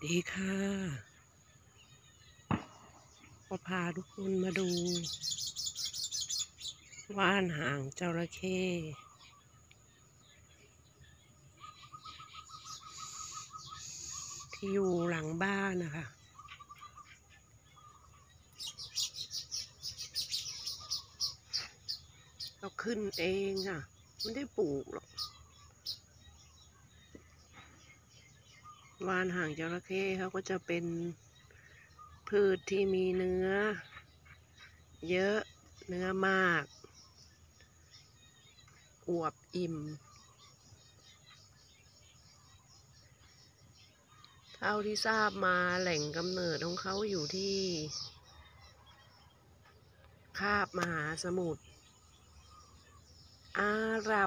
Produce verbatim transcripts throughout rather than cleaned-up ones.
ดีค่ะก็พาทุกคนมาดูว่านหางจระเข้ที่อยู่หลังบ้านนะคะเราขึ้นเองค่ะไม่ได้ปลูกหรอกว่านหางจระเข้เขาก็จะเป็นพืชที่มีเนื้อเยอะเนื้อมากอวบอิ่มเท่าที่ทราบมาแหล่งกำเนิดของเขาอยู่ที่คาบมหาสมุทรอาหรับ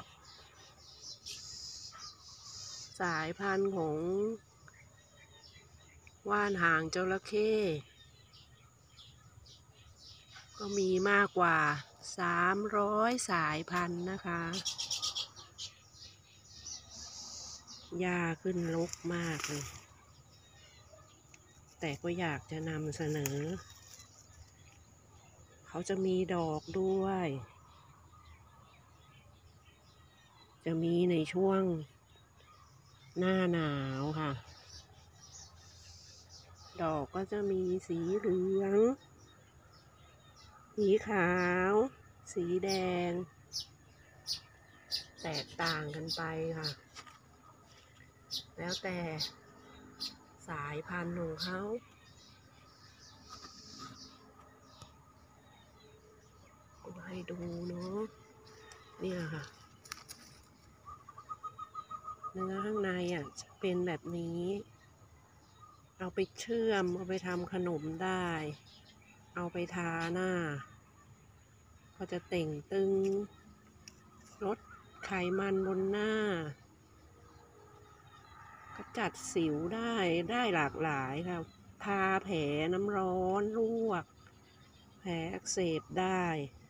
สายพันธุ์ของว่านหางจระเข้ก็มีมากกว่าสามร้อยสายพันธุ์นะคะหญ้าขึ้นรกมากเลยแต่ก็อยากจะนำเสนอเขาจะมีดอกด้วยจะมีในช่วงหน้าหนาวค่ะดอกก็จะมีสีเหลืองสีขาวสีแดงแตกต่างกันไปค่ะแล้วแต่สายพันธุ์ของเขาให้ดูเนาะเนี่ยค่ะเนื้อข้างในอ่ะจะเป็นแบบนี้เอาไปเชื่อมเอาไปทำขนมได้เอาไปทาหน้าก็จะเต่งตึงลดไขมันบนหน้ากระจัดสิวได้ได้หลากหลายค่ะทาแผลน้ำร้อนลวกแผลอักเสบได้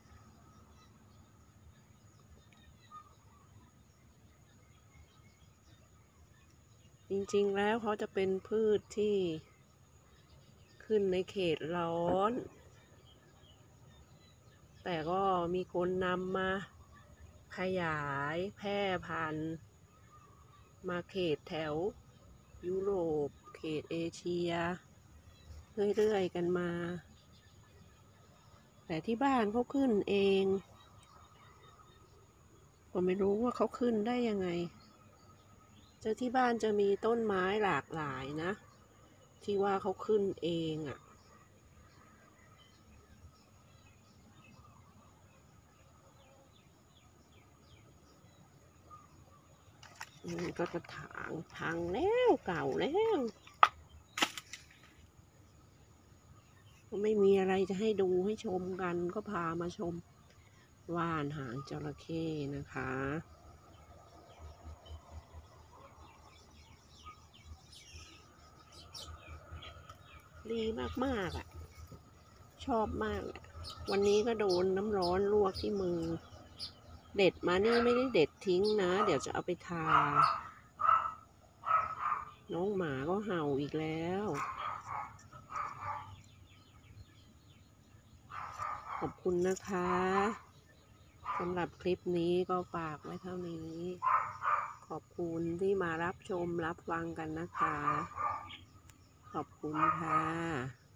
จริงๆแล้วเขาจะเป็นพืชที่ขึ้นในเขตร้อนแต่ก็มีคนนำมาขยายแพร่พันธุ์มาเขตแถวยุโรปเขตเอเชียเรื่อยๆกันมาแต่ที่บ้านเขาขึ้นเองผมไม่รู้ว่าเขาขึ้นได้ยังไงเจอที่บ้านจะมีต้นไม้หลากหลายนะที่ว่าเขาขึ้นเองอ่ะนี่ก็กระถางพังแล้วเก่าแล้วไม่มีอะไรจะให้ดูให้ชมกันก็พามาชมว่านหางจระเข้นะคะดีมากๆอ่ะชอบมากวันนี้ก็โดนน้ำร้อนลวกที่มือเด็ดมานี่ไม่ได้เด็ดทิ้งนะเดี๋ยวจะเอาไปทาน้องหมาก็เห่าอีกแล้วขอบคุณนะคะสำหรับคลิปนี้ก็ฝากไว้เท่านี้ขอบคุณที่มารับชมรับฟังกันนะคะขอบคุณค่ะ